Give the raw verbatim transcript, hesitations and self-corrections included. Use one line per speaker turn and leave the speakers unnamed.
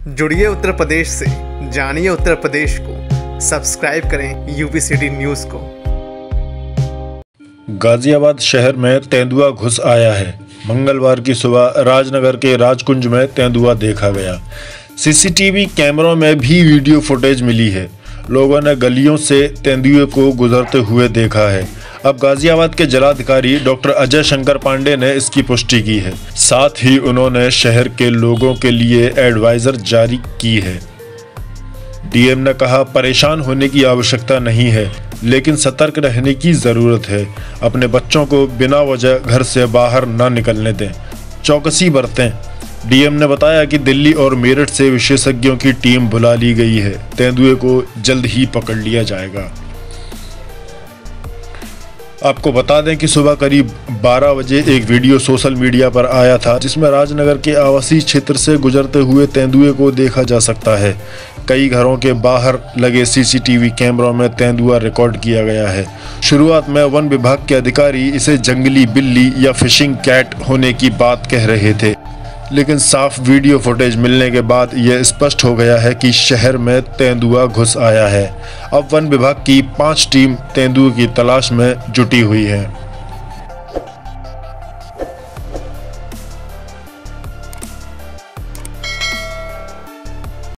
जुड़िए उत्तर प्रदेश से, जानिए उत्तर प्रदेश को। सब्सक्राइब करें यूपी सिटी न्यूज़ को।
गाजियाबाद शहर में तेंदुआ घुस आया है। मंगलवार की सुबह राजनगर के राजकुंज में तेंदुआ देखा गया। सीसीटीवी कैमरों में भी वीडियो फुटेज मिली है। लोगों ने गलियों से तेंदुए को गुजरते हुए देखा है। अब गाजियाबाद के जिलाधिकारी डॉक्टर अजय शंकर पांडे ने इसकी पुष्टि की है। साथ ही उन्होंने शहर के लोगों के लिए एडवाइजर जारी की है। डीएम ने कहा, परेशान होने की आवश्यकता नहीं है, लेकिन सतर्क रहने की ज़रूरत है। अपने बच्चों को बिना वजह घर से बाहर न निकलने दें, चौकसी बरतें। डीएम ने बताया कि दिल्ली और मेरठ से विशेषज्ञों की टीम बुला ली गई है। तेंदुए को जल्द ही पकड़ लिया जाएगा। आपको बता दें कि सुबह करीब बारह बजे एक वीडियो सोशल मीडिया पर आया था, जिसमें राजनगर के आवासीय क्षेत्र से गुजरते हुए तेंदुए को देखा जा सकता है। कई घरों के बाहर लगे सीसीटीवी कैमरों में तेंदुआ रिकॉर्ड किया गया है। शुरुआत में वन विभाग के अधिकारी इसे जंगली बिल्ली या फिशिंग कैट होने की बात कह रहे थे, लेकिन साफ वीडियो फुटेज मिलने के बाद यह स्पष्ट हो गया है कि शहर में तेंदुआ घुस आया है। अब वन विभाग की पांच टीम तेंदुए की तलाश में जुटी हुई है।